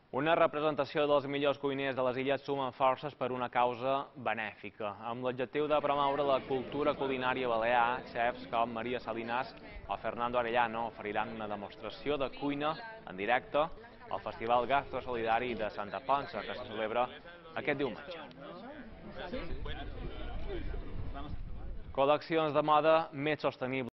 Una representació dels millors cuiners de les illes sumen forces per una causa benèfica. Amb l'objectiu de promoure la cultura culinària balear, xefs com Maria Salinas o Fernando Arellano oferiran una demostració de cuina en directe al Festival Gastrosolidari de Santa Ponça, que se celebra aquest diumenge. Col·leccions de moda més sostenibles.